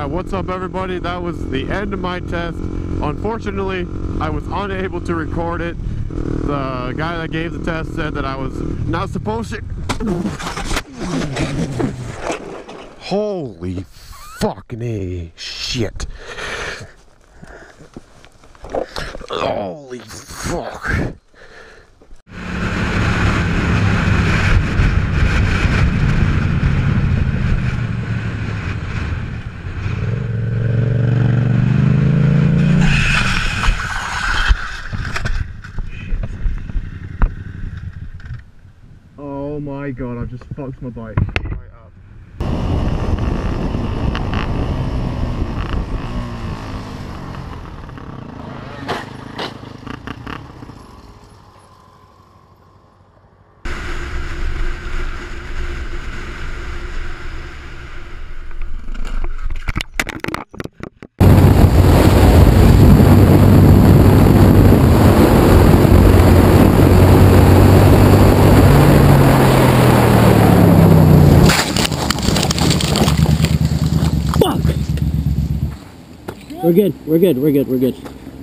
what's up everybody? That was the end of my test. Unfortunately, I was unable to record it. The guy that gave the test said that I was not supposed to. Holy fucking A shit. Holy fuck. Oh my god, I've just fucked my bike right up. We're good, we're good, we're good, we're good.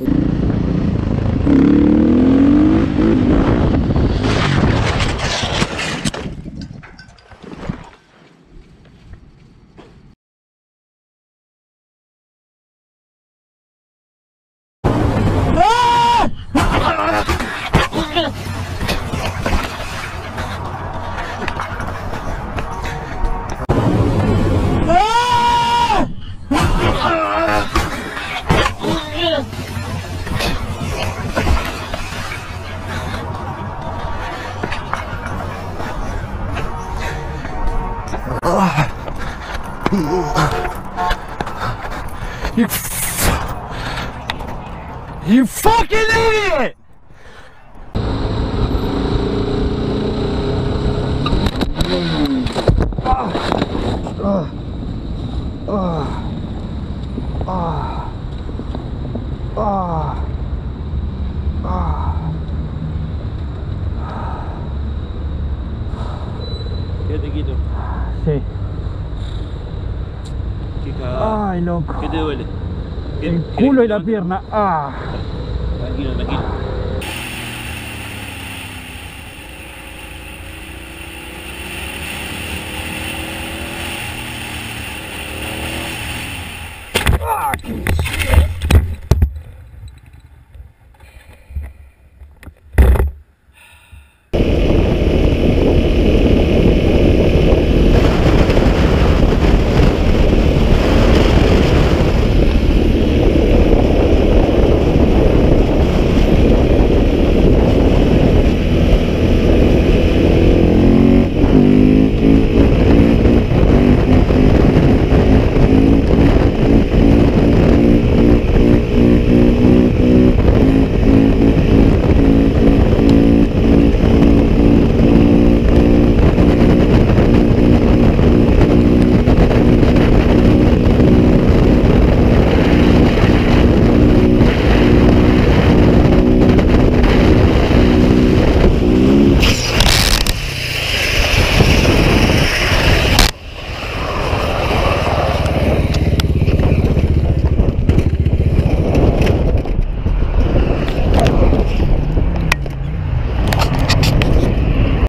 You fucking idiot! Quédate quieto. Sí. Qué cagada. Ay, loco. ¿Qué te duele? El culo y la pierna. Ah. Tranquilo, tranquilo. Fucking shit.